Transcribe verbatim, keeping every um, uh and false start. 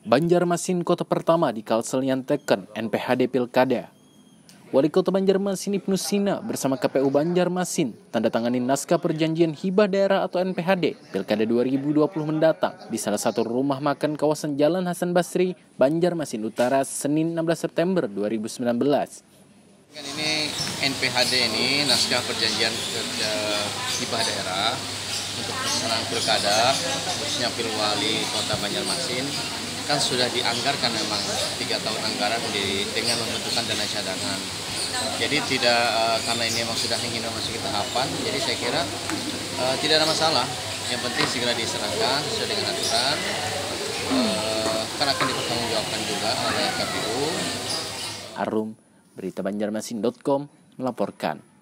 Banjarmasin kota pertama di Kalsel yang teken N P H D Pilkada. Wali Kota Banjarmasin Ibnu Sina bersama K P U Banjarmasin tanda tangani naskah perjanjian hibah daerah atau N P H D Pilkada dua ribu dua puluh mendatang di salah satu rumah makan kawasan Jalan Hasan Basri, Banjarmasin Utara, Senin enam belas September dua ribu sembilan belas. Ini N P H D ini naskah perjanjian hibah daerah untuk pelaksanaan pilkada, khususnya Pilwali Kota Banjarmasin, kan sudah dianggarkan memang tiga tahun anggaran di, dengan membentukkan dana cadangan. Jadi tidak uh, karena ini memang sudah ingin memasuki tahapan, jadi saya kira uh, tidak ada masalah. Yang penting segera diserahkan sesuai dengan aturan, uh, kan akan dipertanggungjawabkan juga oleh K P U. Harum, berita banjarmasin dot com melaporkan.